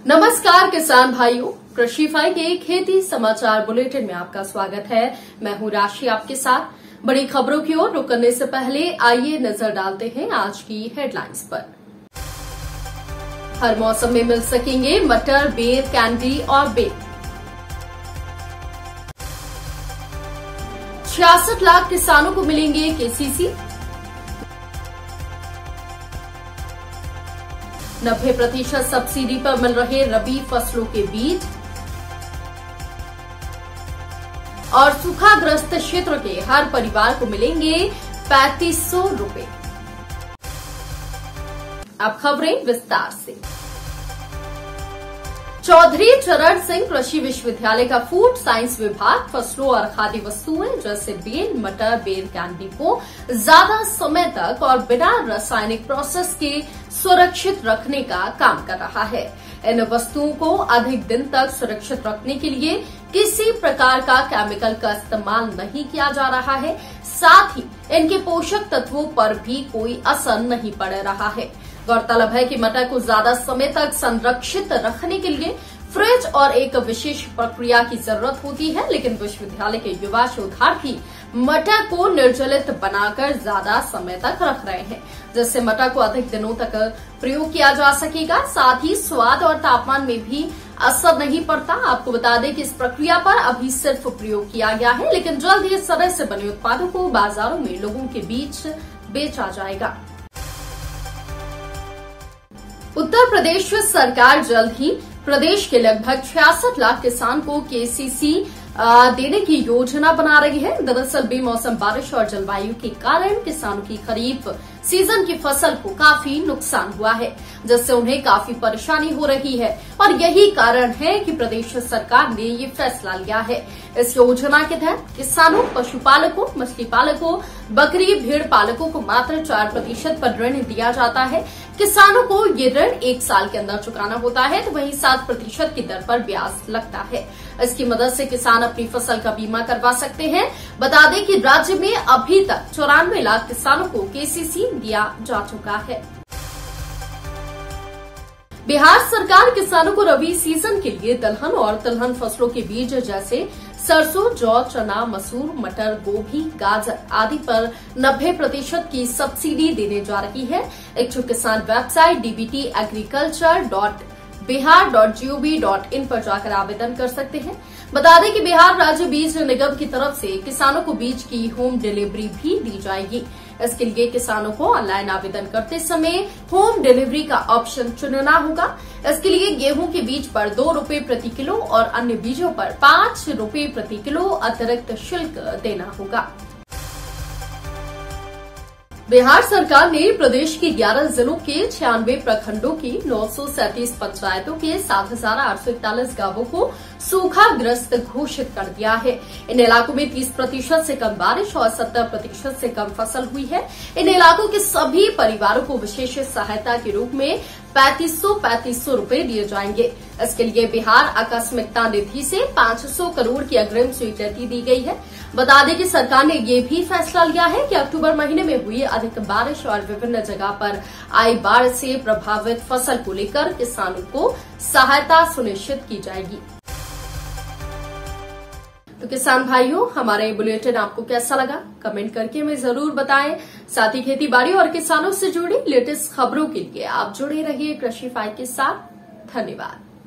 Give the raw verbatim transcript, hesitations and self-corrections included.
नमस्कार किसान भाइयों, कृषिफाई के खेती समाचार बुलेटिन में आपका स्वागत है। मैं हूं राशि आपके साथ। बड़ी खबरों की ओर रुक करने से पहले आइए नजर डालते हैं आज की हेडलाइंस पर। हर मौसम में मिल सकेंगे मटर, बेर, कैंडी और बेर। छियासठ लाख किसानों को मिलेंगे केसीसी। नब्बे प्रतिशत सब्सिडी पर मिल रहे रबी फसलों के बीज और सूखाग्रस्त क्षेत्र के हर परिवार को मिलेंगे पैंतीस सौ रूपये। अब खबरें विस्तार से। चौधरी चरण सिंह कृषि विश्वविद्यालय का फूड साइंस विभाग फसलों और खाद्य वस्तुएं जैसे बेल, मटर, बेर, कैंडी को ज्यादा समय तक और बिना रासायनिक प्रोसेस के सुरक्षित रखने का काम कर रहा है। इन वस्तुओं को अधिक दिन तक सुरक्षित रखने के लिए किसी प्रकार का केमिकल का इस्तेमाल नहीं किया जा रहा है। साथ ही इनके पोषक तत्वों पर भी कोई असर नहीं पड़ रहा है। गौरतलब है कि मटर को ज्यादा समय तक संरक्षित रखने के लिए फ्रिज और एक विशेष प्रक्रिया की जरूरत होती है, लेकिन विश्वविद्यालय के युवा शोधार्थी मटर को निर्जलित बनाकर ज्यादा समय तक रख रहे हैं, जिससे मटर को अधिक दिनों तक प्रयोग किया जा सकेगा। साथ ही स्वाद और तापमान में भी असर नहीं पड़ता। आपको बता दें कि इस प्रक्रिया पर अभी सिर्फ प्रयोग किया गया है, लेकिन जल्द ही इस तरह से बने उत्पादों को बाजारों में लोगों के बीच बेचा जाएगा। उत्तर प्रदेश सरकार जल्द ही प्रदेश के लगभग छियासठ लाख किसान को केसीसी देने की योजना बना रही है। दरअसल बेमौसम बारिश और जलवायु के कारण किसानों की खरीफ सीजन की फसल को काफी नुकसान हुआ है, जिससे उन्हें काफी परेशानी हो रही है और यही कारण है कि प्रदेश सरकार ने ये फैसला लिया है। इस योजना के तहत किसानों, पशुपालकों, मछली पालकों, बकरी भेड़ पालकों को मात्र चार प्रतिशत पर ऋण दिया जाता है। किसानों को ये ऋण एक साल के अंदर चुकाना होता है, तो वहीं सात प्रतिशत की दर पर ब्याज लगता है। इसकी मदद से किसान अपनी फसल का बीमा करवा सकते हैं। बता दें कि राज्य में अभी तक चौरानवे लाख किसानों को केसीसी दिया जा चुका है। बिहार सरकार किसानों को रबी सीजन के लिए दलहन और तिलहन फसलों के बीज जैसे सरसों, जौ, चना, मसूर, मटर, गोभी, गाजर आदि पर नब्बे प्रतिशत की सब्सिडी देने जा रही है। इच्छुक किसान website DBT agriculture dot Bihar dot G O V dot in पर जाकर आवेदन कर सकते हैं। बता दें कि बिहार राज्य बीज निगम की तरफ से किसानों को बीज की होम डिलीवरी भी दी जाएगी। इसके लिए किसानों को ऑनलाइन आवेदन करते समय होम डिलीवरी का ऑप्शन चुनना होगा। इसके लिए गेहूं के बीज पर दो रुपए प्रति किलो और अन्य बीजों पर पांच रुपए प्रति किलो अतिरिक्त शुल्क देना होगा। बिहार सरकार ने प्रदेश के ग्यारह जिलों के छियानवे प्रखंडों की नौ सौ सैंतीस पंचायतों के सात हजार आठ सौ इकतालीस गांवों को सूखाग्रस्त घोषित कर दिया है। इन इलाकों में तीस प्रतिशत से कम बारिश और सत्तर प्रतिशत से कम फसल हुई है। इन इलाकों के सभी परिवारों को विशेष सहायता के रूप में पैंतीस सौ पैंतीस सौ रूपये दिए जाएंगे। इसके लिए बिहार आकस्मिकता निधि से पांच सौ करोड़ की अग्रिम स्वीकृति दी गई है। बता दें कि सरकार ने ये भी फैसला लिया है कि अक्टूबर महीने में हुई अधिक बारिश और विभिन्न जगह पर आई बाढ़ से प्रभावित फसल को लेकर किसानों को सहायता सुनिश्चित की जाएगी। तो किसान भाइयों, हमारा ये बुलेटिन आपको कैसा लगा कमेंट करके हमें जरूर बताएं। साथ ही खेती बाड़ी और किसानों से जुड़ी लेटेस्ट खबरों के लिए आप जुड़े रहिए कृषिफाई के साथ। धन्यवाद।